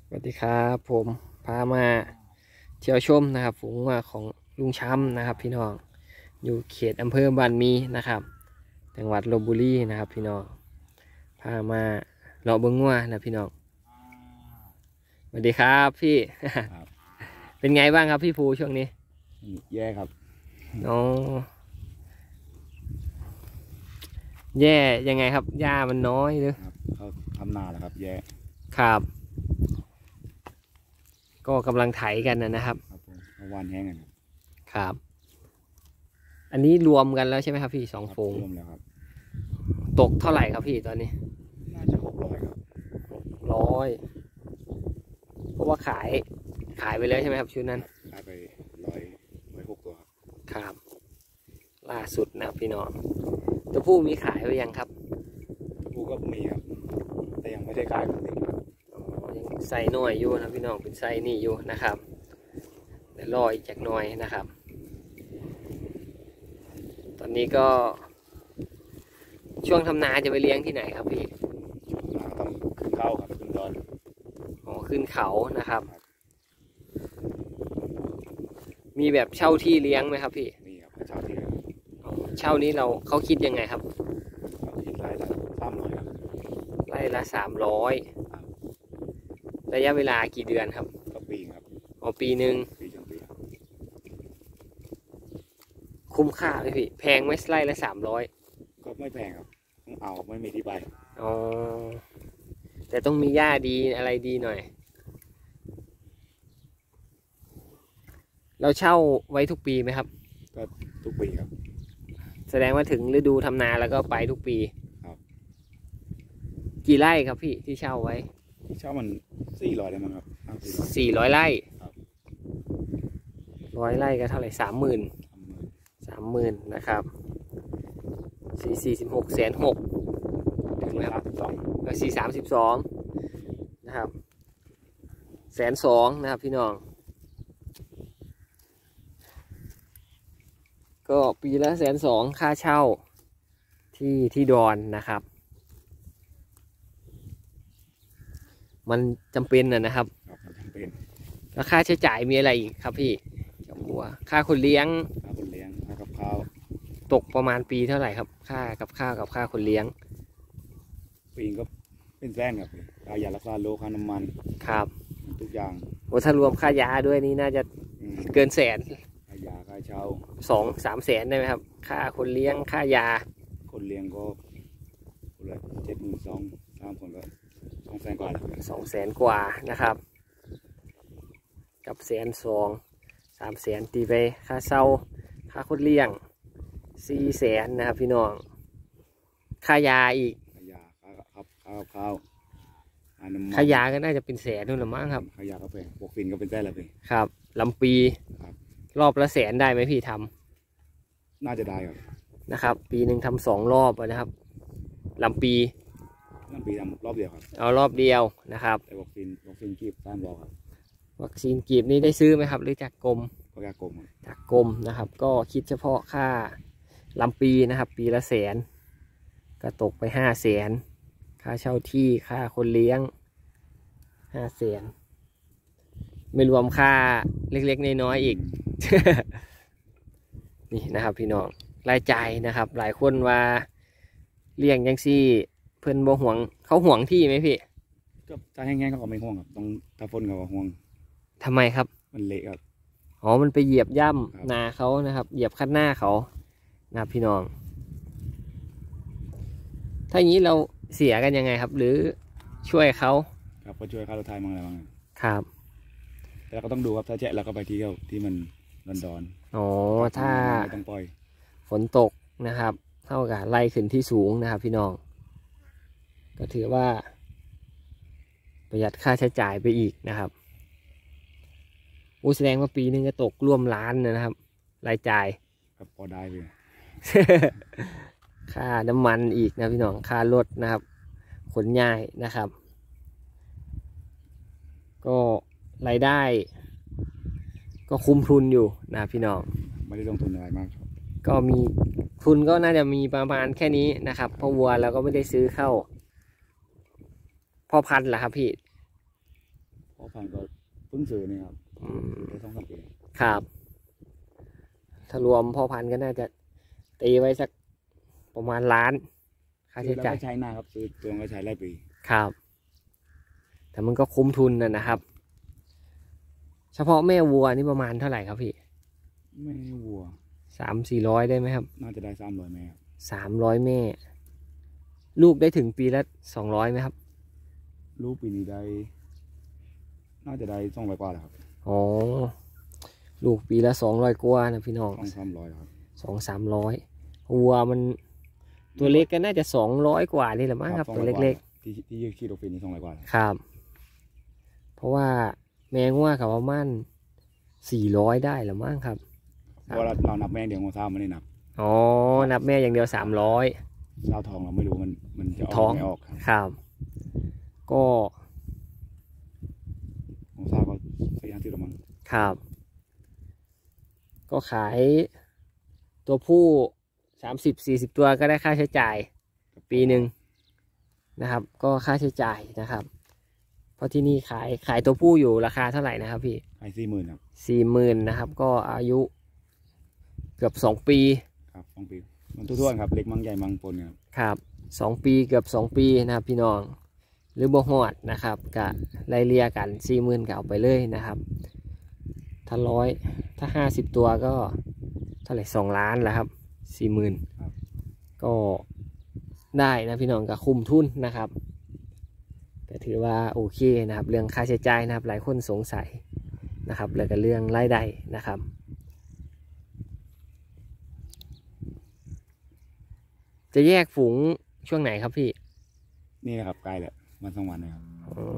สวัสดีครับผมพามาเที่ยวชมนะครับฝูงวัวของลุงช้ำนะครับพี่น้องอยู่เขตอำเภอบ้านมีนะครับจังหวัดลพบุรีนะครับพี่น้องพามาเลาะเบิ้งวัวนะพี่น้องสวัสดีครับพี่ครับเป็นไงบ้างครับพี่ภูช่วงนี้แย่ครับอ๋อแย่ยังไงครับหญ้ามันน้อยหรือครับเขาทำนาแล้วครับแย่ครับก็กำลังไถกันนะครับครับผมเมื่อวานแห้งกันครับครับอันนี้รวมกันแล้วใช่ไหมครับพี่สองฝูงรวมแล้วครับตกเท่าไหร่ครับพี่ตอนนี้น่าจะ600ครับ 100เพราะว่าขายไปแล้วใช่ไหมครับชุดนั้นได้ไป106ตัวครับครับล่าสุดนะครับพี่น้องตัวผู้มีขายไปยังครับผู้ก็มีครับแต่ยังไม่ได้ขายครับยังใส่น้อยอยู่นะพี่น้องเป็นไซนี่อยู่นะครับแต่รออีกจากน้อยนะครับตอนนี้ก็ช่วงทำนาจะไปเลี้ยงที่ไหนครับพี่ต้องขึ้นเขาครับขึ้นดอนอ๋อขึ้นเขานะครับมีแบบเช่าที่เลี้ยงไหมครับพี่มีครับเช่าที่ครับเช่านี้เขาคิดยังไงครับเขาคิดรายละ300ครับไร่ละ300ระยะเวลากี่เดือนครับก็ปีครับอ๋อปีหนึ่งปีจนปีครับคุ้มค่าไหมพี่แพงไหมไร่ละ300 ก็ไม่แพงครับต้องเอาไม่มีที่ไปอ๋อแต่ต้องมีหญ้าดีอะไรดีหน่อยเราเช่าไว้ทุกปีไหมครับก็ทุกปีครับแสดงว่าถึงฤดูทำนาแล้วก็ไปทุกปีครับกี่ไร่ครับพี่ที่เช่าไว้เช่ามัน400ได้มั้งครับ 400 ไร่ครับ 100 ไร่ก็เท่าไหร่30,000นะครับ446,600,000ถึงไหมครับก็432นะครับ102,000นะครับพี่น้องก็ปีละ102,000ค่าเช่าที่ดอนนะครับมันจำเป็นนะครับมันจำเป็นแล้วค่าใช้จ่ายมีอะไรอีกครับพี่กับวัวค่าคนเลี้ยงค่าคนเลี้ยงค่ากับข้าวตกประมาณปีเท่าไหร่ครับค่ากับข้าวกับค่าคนเลี้ยงปีก็เป็นแสนครับค่ายารักษาโรคค่าน้ำมันครับทุกอย่างโอ้ถ้ารวมค่ายาด้วยนี่น่าจะเกินแสนค่ายาค่าเช่า 2-3 แสนได้ไหมครับค่าคนเลี้ยงค่ายาคนเลี้ยงก็คนละ72,000 3 คนก็200,000 กว่าแล้ว 200,000 กว่านะครับกับ102,000 300,000ตีไปค่าเช่าค่าคนเลี้ยง400,000นะครับพี่น้องค่ายาอีกค่ายาค่าครับข้าวน้ำมันค่ายาก็น่าจะเป็นแสนนู่นหรือมั้งครับค่ายาก็แพงพวกฟินก็เป็นแสนละพี่ครับลำปีรอบละ100,000ได้ไหมพี่ทำน่าจะได้ครับนะครับปีหนึ่งทำ2 รอบนะครับลำปีทำรอบเดียวครับเอารอบเดียวนะครับแต่วัคซีนกีบ3 รอบครับวัคซีนกีบนี้ได้ซื้อไหมครับหรือจากกรมก็ยากลมจากกรมนะครับก็คิดเฉพาะค่าลำปีนะครับปีละ100,000ก็ตกไป500,000ค่าเช่าที่ค่าคนเลี้ยง500,000ไม่รวมค่าเล็กๆน้อยๆอีก นี่นะครับพี่น้องรายจ่ายนะครับหลายคนว่าเลี้ยงยังซี่เพื่อนบ่ห่วงเขาห่วงที่ไหมพี่ก็ถ้าแห้งๆก็ไม่ห่วงครับต้องถ้าฝนก็ห่วงทำไมครับมันเละครับอ๋อมันไปเหยียบย่ำนาเขานะครับเหยียบคัดหน้าเขานะครับพี่น้องถ้าอย่างนี้เราเสียกันยังไงครับหรือช่วยเขาครับก็ช่วยค่ารถไถมั่งอะไรมั่งครับแต่เราก็ต้องดูครับถ้าแจ๊ะเราก็ไปเที่ยวที่มันดอนอ๋อถ้าไม่ต้องปล่อยฝนตกนะครับเท่ากับไล่ขึ้นที่สูงนะครับพี่น้องก็ถือว่าประหยัดค่าใช้จ่ายไปอีกนะครับแสดงว่าปีนึงก็ตกร่วมล้านนะครับรายจ่ายครับพอได้เลยค่าน้ำมันอีกนะพี่น้องค่ารถนะครับขนย้ายนะครับ ก็รายได้ก็คุ้มทุนอยู่นะพี่น้องไม่ได้ลงทุนอะไรมากครับก็มีทุนก็น่าจะมีประมาณแค่นี้นะครับเพราะวัวเราก็ไม่ได้ซื้อเข้าพ่อพันธุ์แหละครับพี่พอพันก็เพิ่งซื้อนี่ครับอืมได้2-3 ปีครับ ถ้ารวมพ่อพันธุ์ก็น่าจะตีไว้สักประมาณล้านค่าซื้ใช้อแล้วจ่ายก็ใช้หน้าครับซื้อตัวก็ใช้หลายปีครับ แต่มันก็คุ้มทุนนะครับ เฉพาะแม่วัวนี่ประมาณเท่าไหร่ครับพี่ไม่วัว 300-400ได้ไหมครับน่าจะได้300แม่ครับ 300แม่ ลูกได้ถึงปีละ200ไหมครับลูกปีนี้ได้ น่าจะได้200 กว่าแล้วครับอ๋อ ลูกปีละ200กว่านะพี่น้อง 200-300ครับ 200-300วัวมันตัวเล็กก็น่าจะ200กว่านี่แหละมั้งครับ ตัวเล็กที่ยืดขี้ดอกปีนี้200 กว่าแล้วๆครับ เพราะว่าแมงว่ากับว่ามัน400ได้หรือมั้งครับเพราะเรานับแม่เดียวของซ้าไม่ได้นับอ๋อ นับแม่อย่างเดียว300 ซ้าทองเราไม่รู้มันจะอท้ออก งไม่ออกครับครับ ก็ของซ้าก็4-50ละมั้งครับ ก็ขายตัวผู้30-40ตัวก็ได้ค่าใช้จ่ายปีหนึ่งนะครับ ก็ค่าใช้จ่ายนะครับ เพราะที่นี่ขายตัวผู้อยู่ราคาเท่าไหร่นะครับพี่ขาย40,000ครับ 40,000นะครับ ก็อายุเกือบ2 ปีครับ2 ปีมันทั่วๆครับเล็กมังใหญ่มังปนครับครับ2 ปีเกือบ2 ปีนะครับ พี่น้องหรือบ่ฮอดนะครับกะไล่เลี่ยกัน40,000ก็เอาไปเลยนะครับ ถ้า50ตัวก็เท่าไหร่2 ล้านแหละครับ40,000ก็ได้นะพี่น้องก็คุ้มทุนนะครับแต่ถือว่าโอเคนะครับ เรื่องค่าใช้จ่ายนะครับ หลายคนสงสัยนะครับแล้วก็เรื่องรายได้นะครับ จะแยกฝูงช่วงไหนครับพี่นี่นะครับใกล้แล้ววัน2 วันนะครับ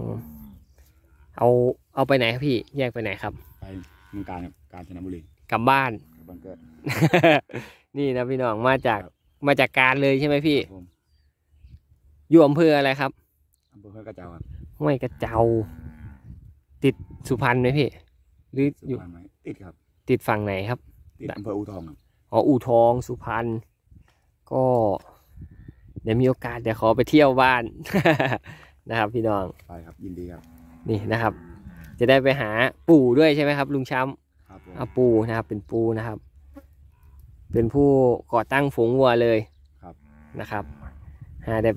เอาไปไหนครับพี่ แยกไปไหนครับไปเมืองการครับกาญจนบุรีกลับบ้านบังเกิดนี่นะพี่น้องมาจากการเลยใช่ไหมพี่ครับผมอยู่อำเภออะไรครับอำเภอห้วยกระเจ้าครับห้วยกระเจ้า ติดสุพรรณไหมพี่ หรือสุอยู่พรรณไหมติดครับติดฝั่งไหนครับติดอำเภออูทองครับอ๋ออู่ทองสุพรรณก็เดี๋ยวมีโอกาสเดี๋ยวขอไปเที่ยวบ้าน นะครับ พี่น้องไปครับยินดีครับนี่นะครับ จะได้ไปหาปู่ด้วยใช่ไหมครับ ลุงช้ำครับผมเอาปูนะครับเป็นปูนะครับ เป็นผู้ก่อตั้งฝูงวัวเลยครับนะครับได้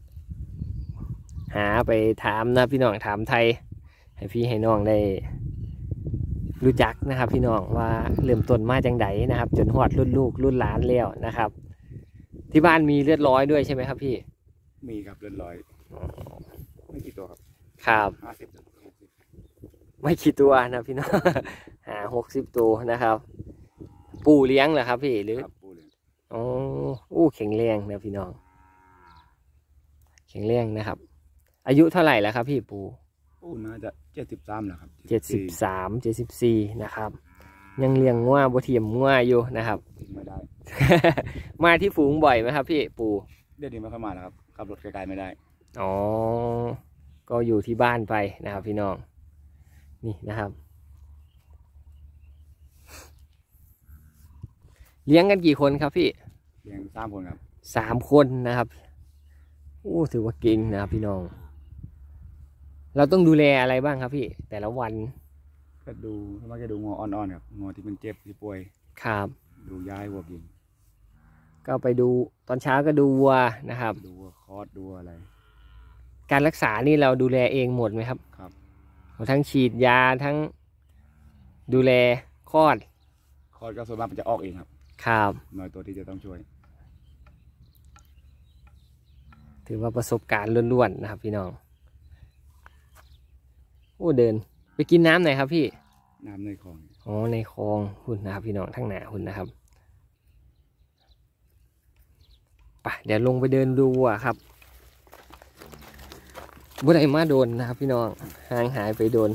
ไปถามนะพี่น้องถามไทย ให้พี่ให้น้องได้รู้จักนะครับ พี่น้องว่าเริ่มต้นมาจังไดนะครับ จนฮอดรุ่นลูกรุ่นหลานแล้วนะครับ ที่บ้านมีเลือดร้อยด้วยใช่ไหมครับพี่มีครับเรือนลอยไม่กี่ตัวครับครับ 50-60 ไม่กี่ตัวนะพี่น้อง 60 ตัวนะครับ ปูเลี้ยงเหรอครับพี่หรือครับปูเลยอ๋ออู้แข็งแรงนะพี่น้อง แข็งแรงนะครับ อายุเท่าไหร่แล้วครับพี่ปูปูน่าจะ73แล้วครับ 73-74นะครับ ยังเลี้ยงง่วบ่เทียมง่วอยู่นะครับทิ้งไม่ได้มาที่ฝูงบ่อยไหมครับพี่ปูเดี๋ยวนี้ไม่ค่อยมาแล้วครับขับรถไกลๆไม่ได้อ๋อ ก็อยู่ที่บ้านไปนะครับ พี่น้อง นี่นะครับ เลี้ยงกันกี่คนครับพี่เลี้ยง3 คนครับ 3 คนนะครับโอ้ถือว่าเก่งนะครับพี่น้อง เราต้องดูแลอะไรบ้างครับพี่ แต่ละวันก็ดูถ้ามาจะดูงออ่อนๆครับงอที่มันเจ็บที่ป่วยครับดูย้ายวัวกินก็ไปดูตอนเช้าก็ดูวัวนะครับดูวัวคลอดดูอะไรการรักษานี่เราดูแลเองหมดไหมครับครับทั้งฉีดยาทั้งดูแลคลอดคลอดก็ส่วนมากมันจะออกเองครับครับน้อยตัวที่จะต้องช่วยถือว่าประสบการณ์ล้วนๆนะครับ พี่น้องโอ้เดิน ไปกินน้ำไหนครับพี่น้ำในคลองอ๋อในคลองหุ่นนะครับ พี่น้องทั้งหนาหุ่นนะครับไปเดี๋ยวลงไปเดินดูวัวครับบุได้มาโดนนะครับ พี่น้องห่างหายไปโดน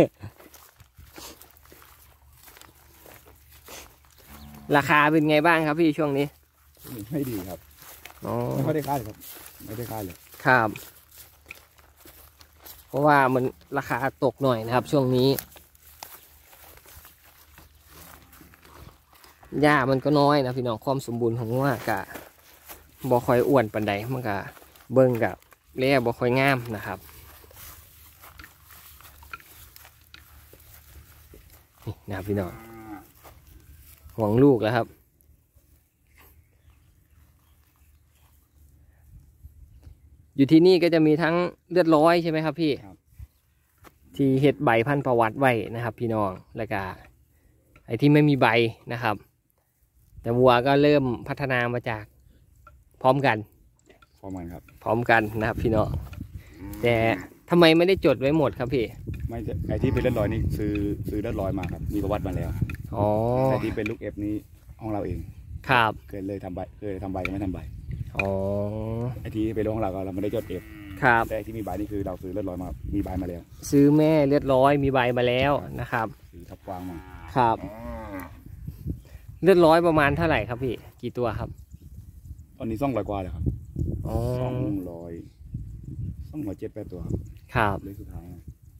ราคาเป็นไงบ้างครับพี่ช่วงนี้ไม่ดีครับอ๋อไม่ค่อยได้ค่ายเลยครับไม่ได้ค่ายเลยครับ เพราะว่ามันราคาตกหน่อยนะครับ ช่วงนี้หญ้ามันก็น้อยนะพี่น้องความสมบูรณ์ของวัวกะบ่ค่อยอ้วนปานใดมันกะเบิ่งกับเลี้ยบ่ค่อยงามนะครับนี่นะครับพี่น้องห่วงลูกแล้วครับอยู่ที่นี่ก็จะมีทั้งเลือดร้อยใช่ไหมครับพี่ที่เห็ดใบพันธุ์ประวัติไว้นะครับพี่น้องแล้วก็ไอ้ที่ไม่มีใบนะครับแต่วัวก็เริ่มพัฒนามาจากพร้อมกันพร้อมกันครับพร้อมกันนะครับพี่น้องแต่ทำไมไม่ได้จดไว้หมดครับพี่ไม่ไอที่เป็นเลือดลอยนี่ซื้อเลือดลอยมาครับมีประวัติมาแล้วอ๋อไอที่เป็นลูกเอฟนี้ห้องเราเองครับเคยทำใบก็ไม่ทำใบอ๋อไอที่เป็นห้องเราเราไม่ได้จดเอฟครับแต่ที่มีใบนี่คือเราซื้อเลือดลอยมามีใบมาแล้วซื้อแม่เลือดร้อยมีใบมาแล้วนะครับซื้อทับกวางมาครับเลือดร้อยประมาณเท่าไหร่ครับพี่กี่ตัวครับตอนนี้200 กว่าเลยครับ207-8 ตัวครับเลขสุดท้าย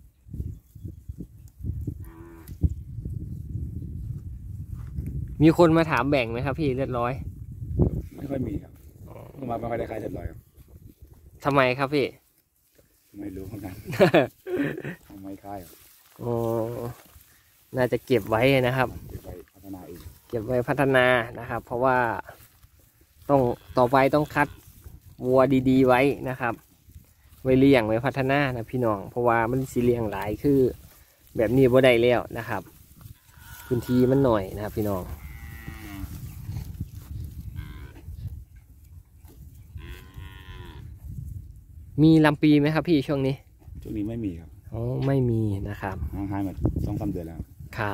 มีคนมาถามแบ่งไหมครับพี่เลือดร้อยไม่ค่อยมีครับมาไม่ค่อยได้ขายเลือดลอยครับทำไมครับพี่ไม่รู้เหมือนกันทำไมขายอ๋อน่าจะเก็บไว้นะครับเก็บไว้พัฒนาเองเก็บไว้พัฒนานะครับ เพราะว่าต่อไปต้องคัดวัวดีๆไว้นะครับไว้เลี้ยงไว้พัฒนานะพี่น้องเพราะว่ามันสิเลี้ยงหลายคือแบบนี้บ่ได้แล้วนะครับพื้นที่มันหน่อยนะครับพี่น้องมีลำปีไหมครับพี่ช่วงนี้ไม่มีครับอ๋อไม่มีนะครับหายมา2-3 เดือนแล้วครับ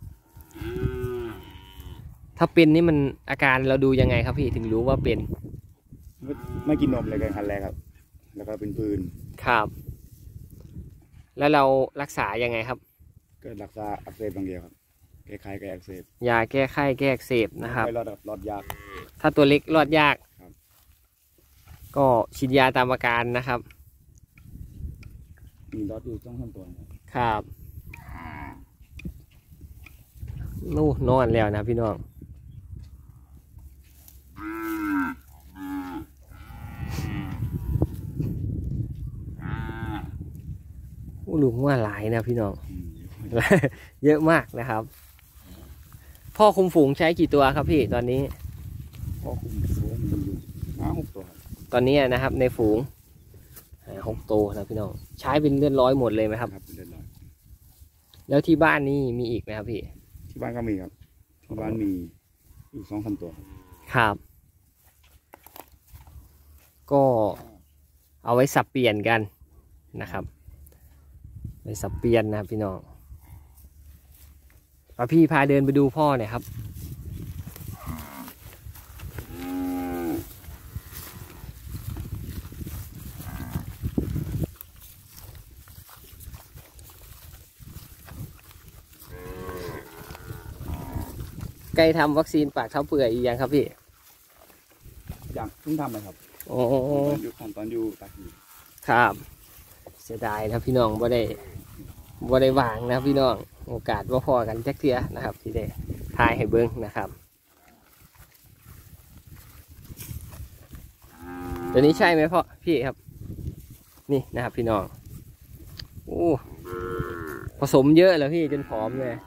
ถ้าเป็นนี่มันอาการเราดูยังไงครับพี่ถึงรู้ว่าเป็นไม่กินนมเลยกันคันแรกครับแล้วก็เป็นพื้นครับแล้วเรารักษายังไงครับก็รักษาอักเสบอย่างเดียวครับแก้ไขแก้อักเสบยาแก้ไข้แก้อักเสบนะครับไม่รอดยากถ้าตัวเล็กรอดยากก็ฉีดยาตามอาการนะครับมีรอดอยู่2-3 ตัวครับนู่นอนแล้วนะพี่น้องลูกว่าหลายนะพี่น้องเยอะมากนะครับพ่อคุมฝูงใช้กี่ตัวครับพี่ตอนนี้พ่อคุมฝูงมันอยู่6 ตัวตอนนี้นะครับในฝูง6 ตัวนะพี่น้องใช้เป็นเลือดร้อยหมดเลยไหมครับเลือดร้อยแล้วที่บ้านนี่มีอีกไหมครับพี่ที่บ้านก็มีครับที่บ้านมีอยู่2-3 ตัวครับก็เอาไว้สับเปลี่ยนกันนะครับไปสับเปลี่ยนนะพี่น้องพี่พาเดินไปดูพ่อหน่อยครับใกล้ทำวัคซีนปากเท้าเปื่อยอีกยังครับพี่ยังเพิ่งทำเลยครับโอ้ตอนอยู่ตาคีครับเสียดายนะพี่น้องบ่ได้วางนะพี่น้องโอกาสว่าพอกันจักเทียนะครับที่ได้ทายให้เบิ้งนะครับตัวนี้ใช่ไหมพ่อพี่ครับนี่นะครับพี่น้องโอ้ผสมเยอะแล้วพี่จนผอมเลย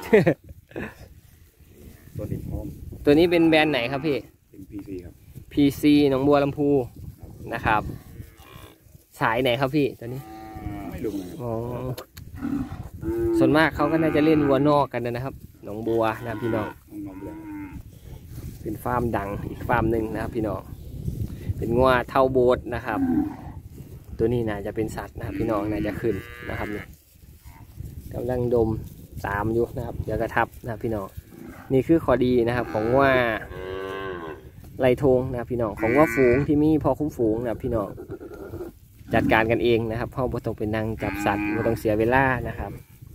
ตัวนี้เป็นแบรนด์ไหนครับพี่เป็น PC ครับ PC หนองบัวลำพูนะครับสายไหนครับพี่ตัวนี้ไม่รู้นะอ๋อส่วนมากเขาก็น่าจะเล่นวัวนอกกันนะครับหนองบัวนะพี่น้องเป็นฟาร์มดังอีกฟาร์มหนึ่งนะครับพี่น้องเป็นงัวเท่าโบสนะครับตัวนี้น่าจะเป็นสัตว์นะครับพี่น้องน่าจะขึ้นนะครับนี่กำลังดมตามอยู่นะครับเดี๋ยวกระทับนะครับพี่น้องนี่คือข้อดีนะครับของว่าไล่ทงนะครับพี่น้องของว่าฝูงที่มีพอคุ้มฝูงนะครับพี่น้องจัดการกันเองนะครับพ่อบ่ต้องเป็นนางจับสัตว์บ่ต้องเสียเวลานะครับ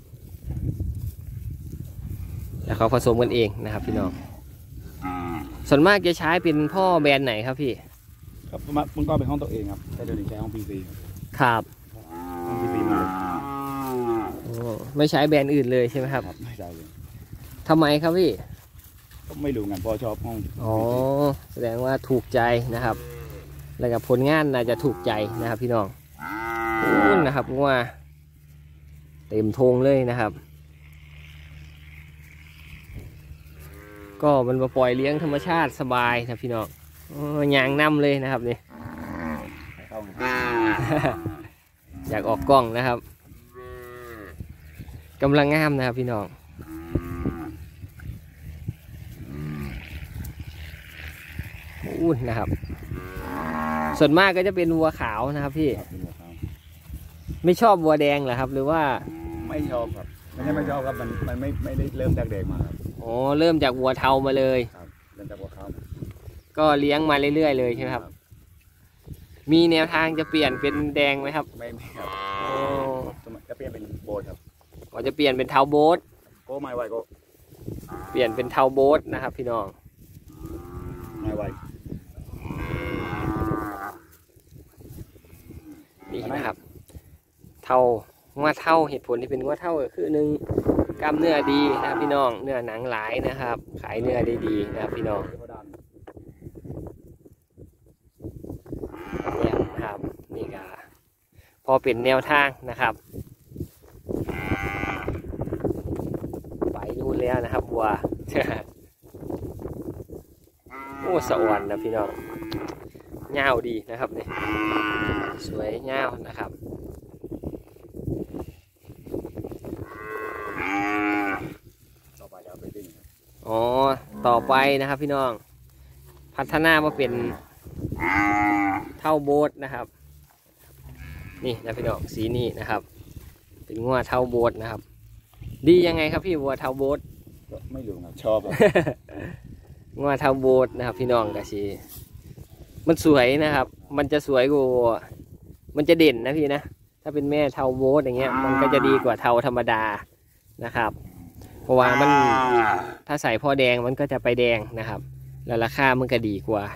แล้วเขาผสมกันเองนะครับพี่น้องส่วนมากจะใช้เป็นพ่อแบรนด์ไหนครับพี่ครับมันก็เป็นห้องตัวเองครับแต่เดี๋ยวนี้ใช้ห้อง PC ครับห้อง PC มาเลยไม่ใช้แบรนด์อื่นเลยใช่ไหมครับไม่ใช่เลยทำไมครับพี่ก็ไม่รู้งานพ่อชอบห้องอ๋อแสดงว่าถูกใจนะครับแล้วกับผลงานน่าจะถูกใจนะครับพี่น้องนะครับว่าเต็มทงเลยนะครับก็มันมาปล่อยเลี้ยงธรรมชาติสบายนะพี่น้องยางน้ำเลยนะครับนี่ อยากออกกล้องนะครับกำลังงามนะครับพี่น้องอุ้นนะครับส่วนมากก็จะเป็นวัวขาวนะครับพี่ไม่ชอบวัวแดงเหรอครับหรือว่าไม่ชอบครับไม่ชอบครับมันไม่ได้เริ่มจากเด็กมาครับอ๋อเริ่มจากวัวเทามาเลยครับเริ่มจากวัวขาวก็เลี้ยงมาเรื่อยๆเลยใช่ไหมครับมีแนวทางจะเปลี่ยนเป็นแดงไหมครับไม่ครับจะเปลี่ยนเป็นโบสครับอ๋อจะเปลี่ยนเป็นเทาโบสก็ไม่ไหวก็เปลี่ยนเป็นเทาโบสนะครับพี่น้องไม่ไหวนี่นะครับเทาว่าเท่าเหตุผลที่เป็นว่าเท่าก็คือหนึ่งกล้ามเนื้อดีนะครับพี่น้องเนื้อหนังหลายนะครับขายเนื้อได้ดีนะครับพี่น้องเนี่ยครับนี่ก็พอเป็นแนวทางนะครับไปนู่นแล้วนะครับวัว โอ้สะอ่อนนะพี่น้องเงาดีนะครับนี่สวยเงานะครับอ๋อต่อไปนะครับพี่น้องพัฒนามาเป็นเท่าโบ๊ทนะครับนี่นะพี่น้องสีนี้นะครับเป็นงัวเท่าโบ๊ทนะครับดียังไงครับพี่วัวเท่าโบ๊ทไม่รู้ครับชอบงัวเท่าโบ๊ทนะครับพี่น้องกะชีมันสวยนะครับมันจะสวยกว่ามันจะเด่นนะพี่นะถ้าเป็นแม่เท่าโบ๊ทอย่างเงี้ยมันก็จะดีกว่าเท่าธรรมดานะครับเพราะว่ามันถ้าใส่พ่อแดงมันก็จะไปแดงนะครับแล้วราคามันก็ดีกว่า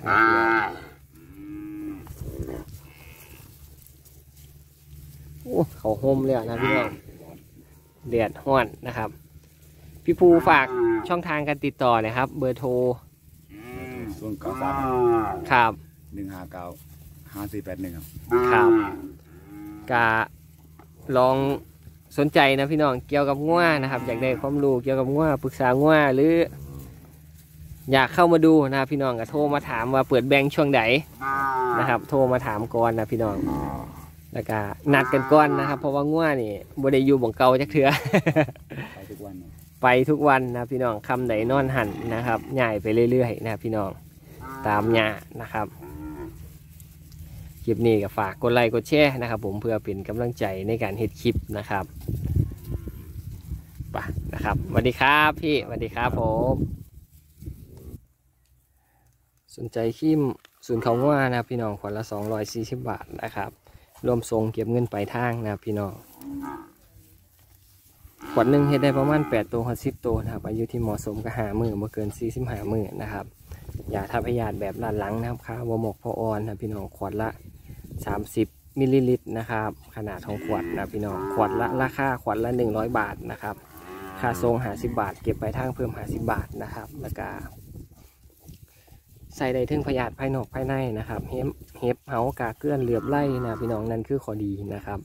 โอ้เขาโฮมเลยนะพี่น้องเดือดห้อนนะครับพี่ภูฝากช่องทางการติดต่อหน่อยครับเบอร์โทร 093 ครับ 1595481 ครับกะลองสนใจนะพี่น้องเกี่ยวกับงัวนะครับอยากได้ความรู้เกี่ยวกับงัวปรึกษางัวหรืออยากเข้ามาดูนะพี่น้องก็โทรมาถามว่าเปิดแบงค์ช่วงไหนนะครับโทรมาถามก่อนนะพี่น้องแล้วก็นัดกันก่อนนะครับเพราะว่างัวนี่บ่ได้อยู่บ่งเก่าจักเทื่อไปทุกวันนะพี่น้องคำไหนนอนหันนะครับใหญ่ไปเรื่อยๆนะพี่น้องตามหญ้านะครับคลิปนี้ก็ฝากกดไลค์กดแชร์นะครับผมเพื่อเป็นกำลังใจในการเฮ็ดคลิปนะครับไปนะครับสวัสดีครับพี่สวัสดีครับผมสนใจคิมศูนย์เขาว่านะพี่น้องขวดละ240 บาทนะครับรวมทรงเก็บเงินปลายทางนะพี่น้องขวดหนึ่งเฮ็ดได้ประมาณ8 ตัว 10 ตัวนะครับอายุที่เหมาะสมก็5 มื้อบ่เกิน45 มื้อนะครับยาทาพยาธิแบบด้านหลังนะครับค่าวมกพออ่อนนะพี่น้องขวดละ30 มิลลิลิตรนะครับขนาดของขวดนะพี่น้องขวดละราคาขวดละ100 บาทนะครับค่าทรง50 บาทเก็บไปทางเพิ่ม50 บาทนะครับแล้วก็ใส่ได้ถึงพยาธิภายนอกภายในนะครับเห็บเหากาเกลื่อนเหลือบไล่นะพี่น้องนั่นคือข้อดีนะครับ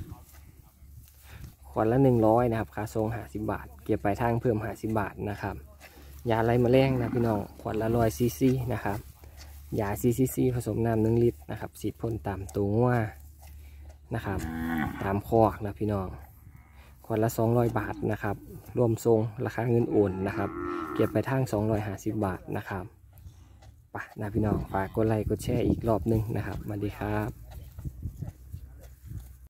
ขวดละ100นะครับค่าทรง50 บาทเก็บไปทางเพิ่ม50 บาทนะครับยาไล่แมลงนะพี่น้องขวดละ100 ซีซีนะครับยาCCC ผสมน้ำ1 ลิตรนะครับฉีดพ่นตามตัวงัวนะครับตามคอกนะพี่น้องขวดละ200 บาทนะครับรวมทรงราคาเงินโอนนะครับเก็บไปทาง250 บาทนะครับไปนะพี่น้องฝากกดไลค์กดแชร์อีกรอบนึงนะครับสวัสดีครับ